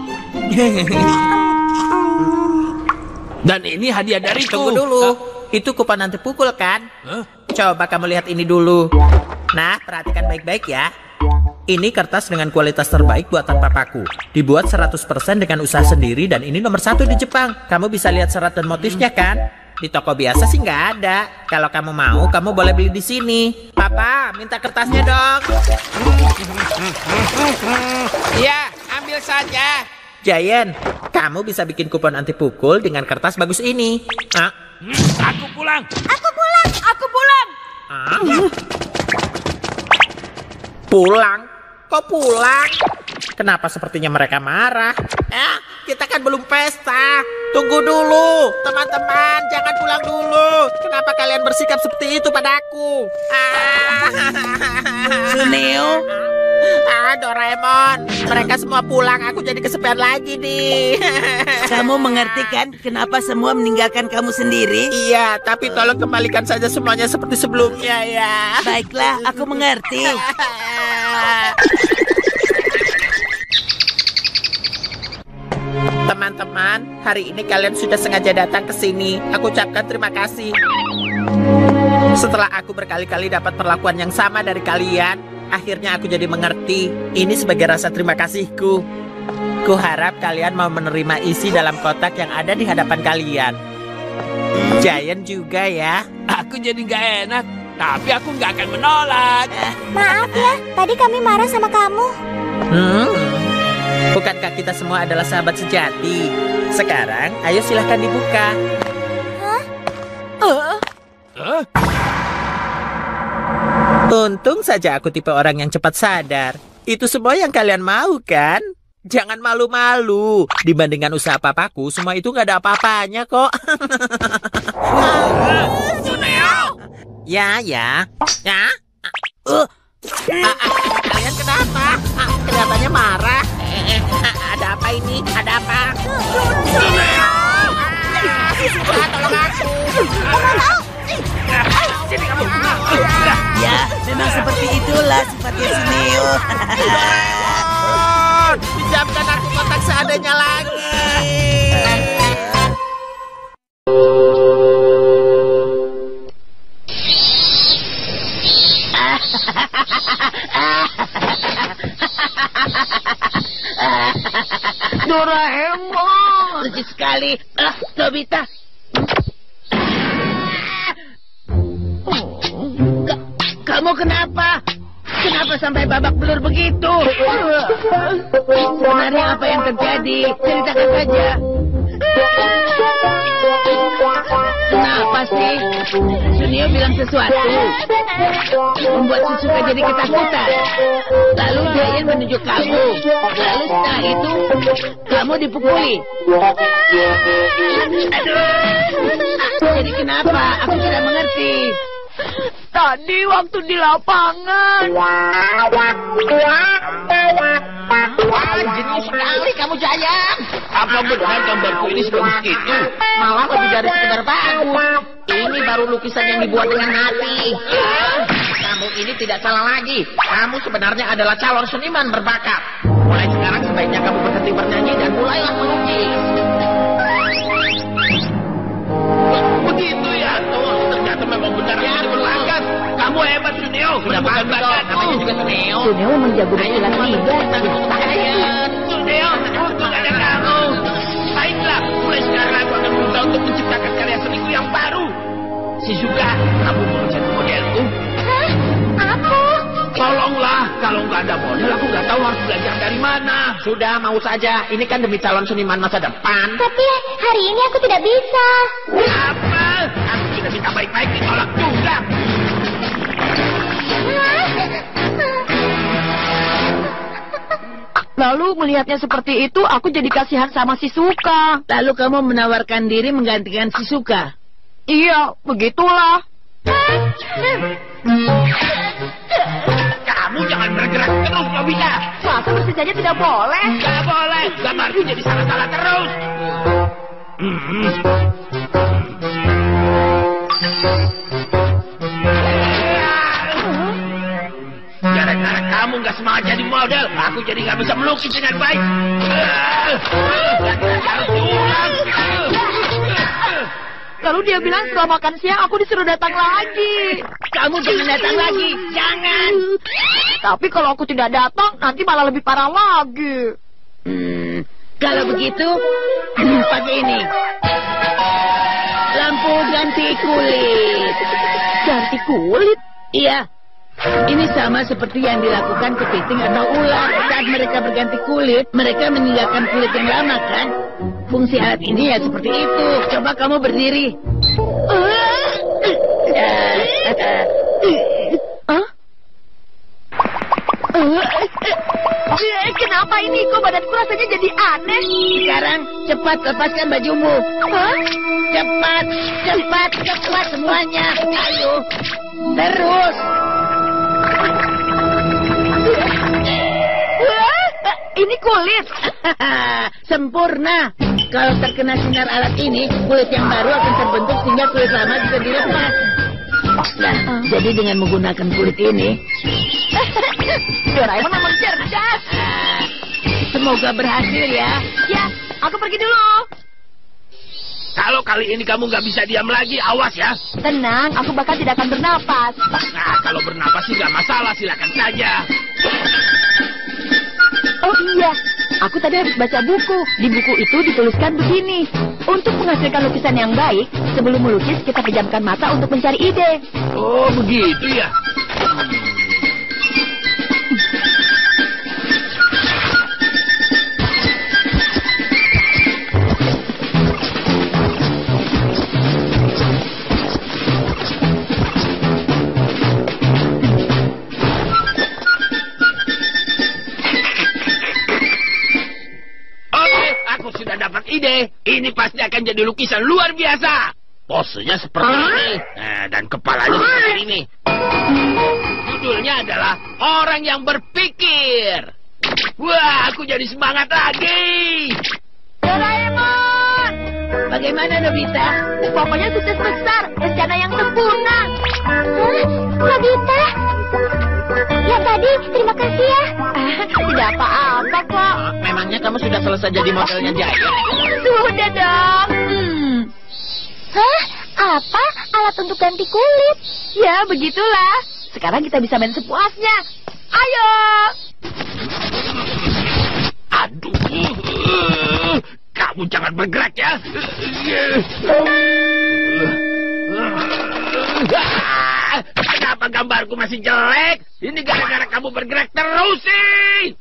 Dan ini hadiah dariku. Tunggu dulu. Itu kupan anti pukul kan? Coba kamu lihat ini dulu. Nah, perhatikan baik-baik ya. Ini kertas dengan kualitas terbaik buatan papaku. Dibuat 100% dengan usaha sendiri dan ini nomor 1 di Jepang. Kamu bisa lihat serat dan motifnya kan? Di toko biasa sih nggak ada. Kalau kamu mau, kamu boleh beli di sini. Papa, minta kertasnya dong. Ya, ambil saja. Giant, kamu bisa bikin kupon anti pukul dengan kertas bagus ini. Aku pulang. Aku pulang. Aku pulang. Pulang? Kok pulang? Kenapa sepertinya mereka marah? Kita kan belum pesta. Tunggu dulu, teman-teman, jangan pulang dulu. Kenapa kalian bersikap seperti itu padaku? Suneo? Doraemon, mereka semua pulang, aku jadi kesepian lagi nih. Kamu mengerti kan kenapa semua meninggalkan kamu sendiri? Iya, tapi tolong kembalikan saja semuanya seperti sebelumnya ya. Baiklah, aku mengerti. Teman-teman, hari ini kalian sudah sengaja datang ke sini. Aku ucapkan terima kasih. Setelah aku berkali-kali dapat perlakuan yang sama dari kalian, akhirnya aku jadi mengerti. Ini sebagai rasa terima kasihku. Kuharap kalian mau menerima isi dalam kotak yang ada di hadapan kalian. Giant juga ya. Aku jadi gak enak. tapi aku nggak akan menolak. Maaf ya, tadi kami marah sama kamu. Bukankah kita semua adalah sahabat sejati? Sekarang, ayo silahkan dibuka. Untung saja aku tipe orang yang cepat sadar. Itu semua yang kalian mau, kan? Jangan malu-malu. Dibandingkan usaha papaku, semua itu nggak ada apa-apanya kok. Ya. Kalian kenapa? Kelihatannya marah. Ada apa ini? Ada apa? Tolong aku. Ya, memang seperti itulah sifatnya Suneo. Pinjamkan aku kotak seadanya lagi. Doraemon, lucu sekali. Nobita. Kamu kenapa? Kenapa sampai babak belur begitu? Sebenarnya apa yang terjadi? Ceritakan saja. Kenapa sih? Suneo bilang sesuatu membuat Shizuka jadi ketakutan. Lalu dia ingin menunjuk kamu. Lalu setelah itu kamu dipukuli. Aduh. Jadi kenapa? Aku tidak mengerti. Tadi waktu di lapangan. Jenius sekali kamu, Jayang. Apa benar gambarku ini sebagus itu? Malah lebih dari sekedar bagus. Ini baru lukisan yang dibuat dengan hati. Kamu ini tidak salah lagi. Kamu sebenarnya adalah calon seniman berbakat. Mulai sekarang sebaiknya kamu berhenti bernyanyi dan mulailah melukis. Begitu ya, ternyata memang benar ini berlakat. Kamu hebat, Suneo. Sudah bukan bakat, namanya juga Suneo. Suneo menjago silat liga. Suneo, untung ada kamu. Baiklah, mulai sekarang aku akan berusaha untuk menciptakan karya seniku yang baru. Shizuka, kamu mau jadi modelku? Hah? Aku? Tolonglah, kalau nggak ada model, aku nggak tahu harus belajar dari mana. Sudah, mau saja. Ini kan demi calon seniman masa depan. Tapi hari ini aku tidak bisa. Apa? Aku sudah minta baik-baik ditolak juga. Lalu melihatnya seperti itu, aku jadi kasihan sama Shizuka. Lalu kamu menawarkan diri menggantikan Shizuka? Iya, begitulah. Kamu jangan bergerak terus, Nobita. Masa mesti saja tidak boleh? Nggak boleh, gambarku jadi salah-salah terus. Gara-gara kamu nggak semangat jadi model, aku jadi nggak bisa melukis dengan baik. Harus diulang. Lalu dia bilang setelah makan siang aku disuruh datang lagi. Kamu jangan datang lagi, jangan. Tapi kalau aku tidak datang, nanti malah lebih parah lagi. Kalau begitu, pakai ini. Lampu ganti kulit. Ganti kulit? Iya. Ini sama seperti yang dilakukan kepiting atau ular. Saat mereka berganti kulit, mereka meninggalkan kulit yang lama, kan? Fungsi alat ini ya seperti itu. Coba kamu berdiri. Kenapa ini? Kok badanku rasanya jadi aneh? Sekarang cepat lepaskan bajumu. Cepat, cepat, cepat semuanya. Ayo, terus. Ini kulit. Sempurna. Kalau terkena sinar alat ini, kulit yang baru akan terbentuk sehingga kulit lama bisa dilepas. Nah, jadi dengan menggunakan kulit ini, Doraemon memang cerdas. Semoga berhasil ya. Ya, aku pergi dulu. Kalau kali ini kamu nggak bisa diam lagi, awas ya. Tenang, aku bahkan tidak akan bernapas. Nah, kalau bernapas sih nggak masalah, silakan saja. Oh iya, Aku tadi habis baca buku. Di buku itu dituliskan begini. Untuk menghasilkan lukisan yang baik, sebelum melukis kita pejamkan mata untuk mencari ide. Oh, begitu ya. Ide, ini pasti akan jadi lukisan luar biasa. Posenya seperti ini, dan kepalanya seperti ini. Judulnya adalah Orang yang Berpikir. Wah, aku jadi semangat lagi. Doraemon! Bagaimana, Nobita? Pokoknya sukses besar, rencana yang sempurna. Nobita? Ya tadi, terima kasih ya. Tidak apa-apa kok. Memangnya kamu sudah selesai jadi modelnya Giant? Sudah dong. Hah? Apa? Alat untuk ganti kulit? Ya, begitulah. Sekarang kita bisa main sepuasnya. Ayo! Aduh, kamu jangan bergerak ya. Kenapa gambarku masih jelek? Ini gara-gara kamu bergerak terus sih.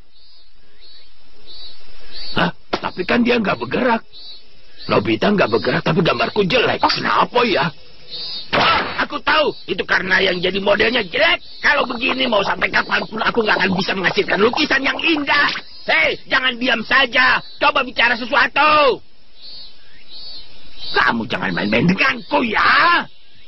Hah? Tapi kan dia nggak bergerak. Nobita nggak bergerak tapi gambarku jelek. Kenapa ya? Aku tahu, itu karena yang jadi modelnya jelek. Kalau begini mau sampai kapanpun aku nggak akan bisa menghasilkan lukisan yang indah. Hei, jangan diam saja. Coba bicara sesuatu. Kamu jangan main-main denganku ya.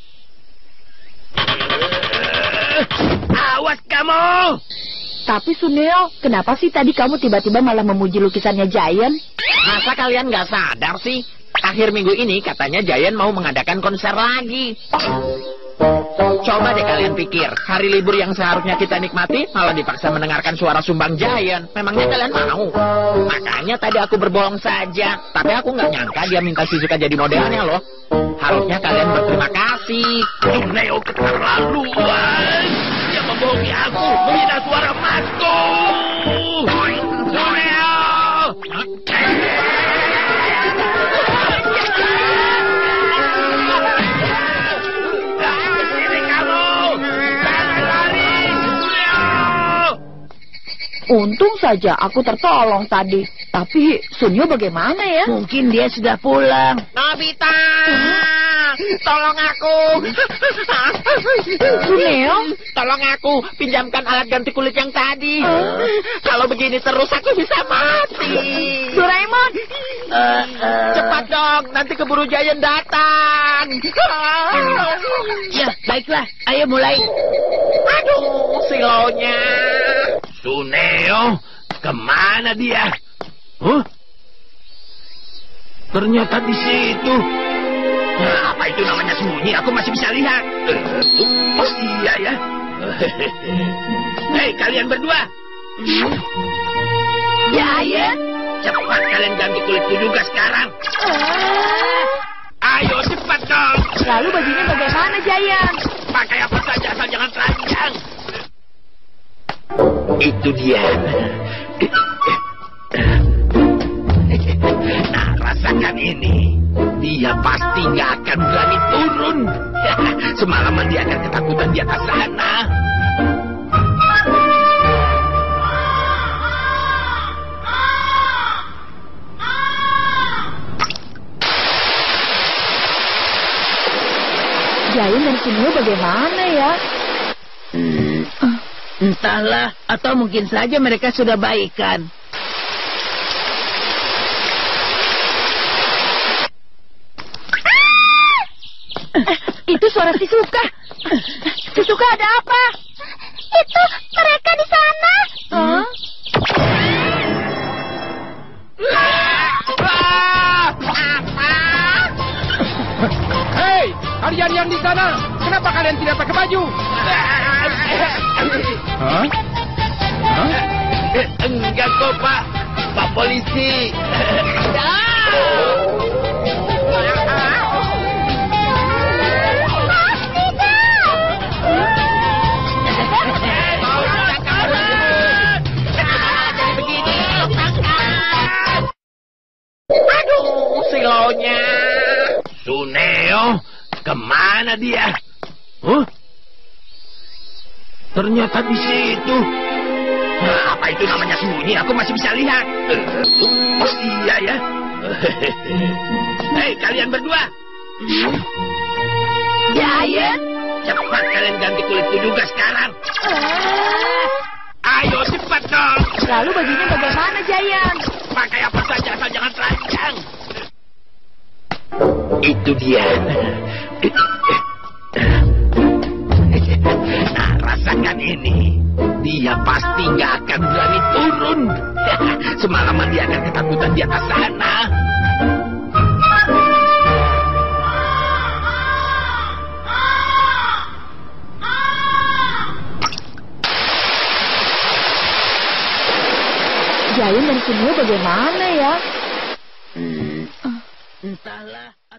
Awas kamu. Tapi Suneo, kenapa sih tadi kamu tiba-tiba malah memuji lukisannya Giant? Masa kalian nggak sadar sih? Akhir minggu ini katanya Giant mau mengadakan konser lagi. Coba deh kalian pikir, hari libur yang seharusnya kita nikmati malah dipaksa mendengarkan suara sumbang Giant. Memangnya kalian mau? Makanya tadi aku berbohong saja. Tapi aku nggak nyangka dia minta Shizuka jadi modelnya loh. Harusnya kalian berterima kasih. Neo keterlaluan. Dia membohongi aku, menghina suara Matko. Neo. Untung saja aku tertolong tadi. Tapi Sunyo bagaimana ya? Mungkin dia sudah pulang. Nobita! Tolong aku! Suneo? Tolong aku, pinjamkan alat ganti kulit yang tadi. Kalau begini terus aku bisa mati. Doraemon! Cepat dong, nanti keburu Giant datang. Ya, baiklah. Ayo mulai. Aduh, silonya. Suneo, kemana dia? Huh? Ternyata di situ. Nah, apa itu namanya sembunyi? Aku masih bisa lihat. Oh iya ya. Hei, kalian berdua. Giant? Cepat kalian ganti kulitku juga sekarang. Ayo cepat dong. Lalu bajunya bagaimana, Giant? Pakai apa saja asal jangan telanjang. Itu dia. Nah, rasakan ini. Dia pasti nggak akan berani turun. Semalaman dia akan ketakutan di atas sana. Giant dan Suneo bagaimana ya? Entahlah, atau mungkin saja mereka sudah baikan. Itu suara Shizuka. Shizuka, ada apa? Itu mereka di sana. Hei, kalian yang di sana, kenapa kalian tidak pakai baju? Hah? Enggak kok, Pak. Pak polisi. mana dia? Huh? Ternyata di situ. Nah, apa itu namanya sembunyi? Aku masih bisa lihat. Oh iya ya. Hei, kalian berdua. Giant? Cepat kalian ganti kulitku juga sekarang. Ayo cepat dong. Lalu bajunya bagaimana, Giant? Pakai apa saja asal jangan telanjang. Itu dia. Nah, rasakan ini. Dia pasti nggak akan berani turun. Semalaman dia akan ketakutan di atas sana. Giant dan Suneo bagaimana ya? Entahlah.